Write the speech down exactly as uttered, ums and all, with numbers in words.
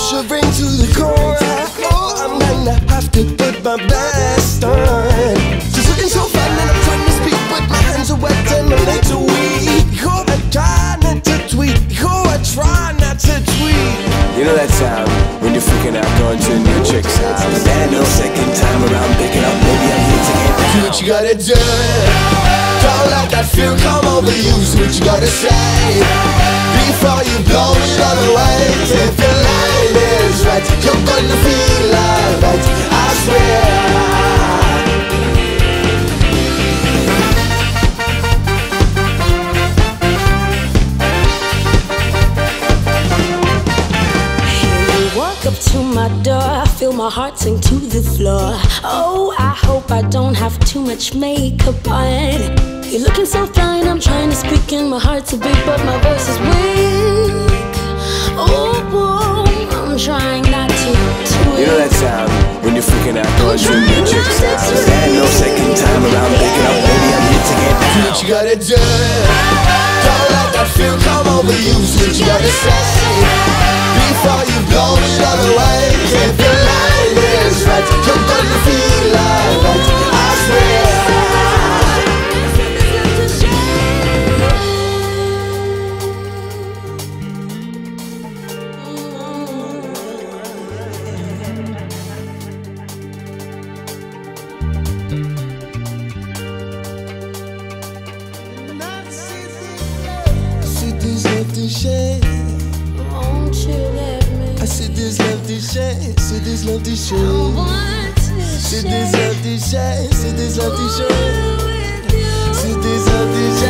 shivering to the core. Oh, I'm gonna have to put my best on. She's looking so fine and I'm trying to speak, but my hands are wet and my legs are weak. Oh, I try not to tweet. Oh, I try not to tweet. You know that sound when you're freaking out going to a new chick's house, and no second time around picking up, maybe I'm here to get down. Do what you gotta do. Don't let that fear come over you. So what you gotta say before you blow it all away. If your line is right, you're gonna feel alright, I swear. Up to my door, I feel my heart sink to the floor. Oh, I hope I don't have too much makeup on. You're looking so fine, I'm trying to speak and my heart's a beat, but my voice is weak. Oh, whoa, I'm trying not to tweet. You know that sound when you're freaking out going to a new chick's house, and no second time around picking up, maybe I'm here to get down. Do what you gotta do. Don't let that fear come over you. So what you gotta say before you blow it all away. If your line is right, you're gonna feel alright, I swear. See this lefty shade. Won't you let me? I see this lefty shade. See this lefty I shade. want to See share this lefty shade. See this lefty shade. with you. See this lefty shade.